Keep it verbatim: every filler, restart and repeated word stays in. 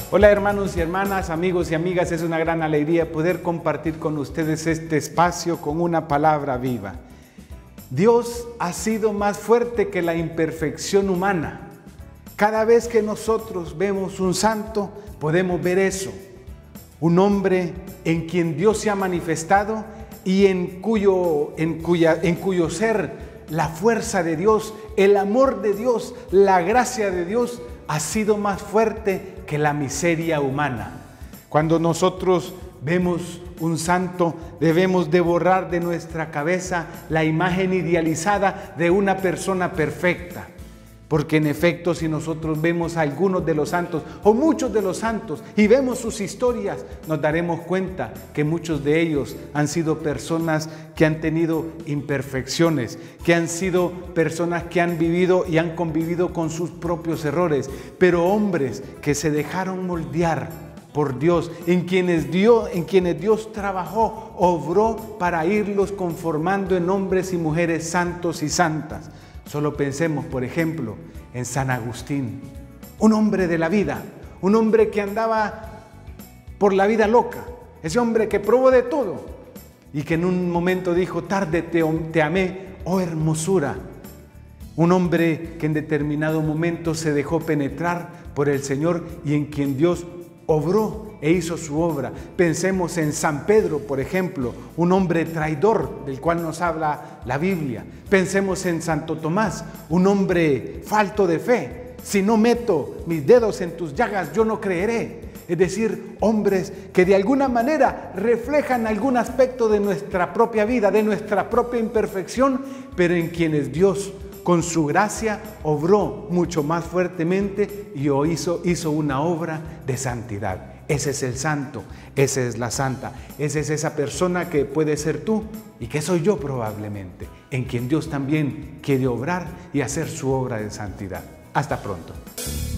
Hola hermanos y hermanas, amigos y amigas, es una gran alegría poder compartir con ustedes este espacio con una palabra viva. Dios ha sido más fuerte que la imperfección humana. Cada vez que nosotros vemos un santo, podemos ver eso. Un hombre en quien Dios se ha manifestado y en cuyo, en cuya, en cuyo ser la fuerza de Dios, el amor de Dios, la gracia de Dios ha sido más fuerte que la miseria humana. Cuando nosotros vemos un santo, debemos de borrar de nuestra cabeza la imagen idealizada de una persona perfecta. Porque en efecto, si nosotros vemos a algunos de los santos o muchos de los santos y vemos sus historias, nos daremos cuenta que muchos de ellos han sido personas que han tenido imperfecciones, que han sido personas que han vivido y han convivido con sus propios errores, pero hombres que se dejaron moldear por Dios, en quienes Dios, en quienes Dios trabajó, obró para irlos conformando en hombres y mujeres santos y santas. Solo pensemos, por ejemplo, en San Agustín, un hombre de la vida, un hombre que andaba por la vida loca, ese hombre que probó de todo y que en un momento dijo, tarde te, te amé, oh hermosura. Un hombre que en determinado momento se dejó penetrar por el Señor y en quien Dios obró e hizo su obra. Pensemos en San Pedro, por ejemplo, un hombre traidor del cual nos habla la Biblia. Pensemos en Santo Tomás, un hombre falto de fe. Si no meto mis dedos en tus llagas, yo no creeré. Es decir, hombres que de alguna manera reflejan algún aspecto de nuestra propia vida, de nuestra propia imperfección, pero en quienes Dios, con su gracia, obró mucho más fuertemente y hizo, hizo una obra de santidad. Ese es el santo, esa es la santa, esa es esa persona que puede ser tú y que soy yo probablemente, en quien Dios también quiere obrar y hacer su obra de santidad. Hasta pronto.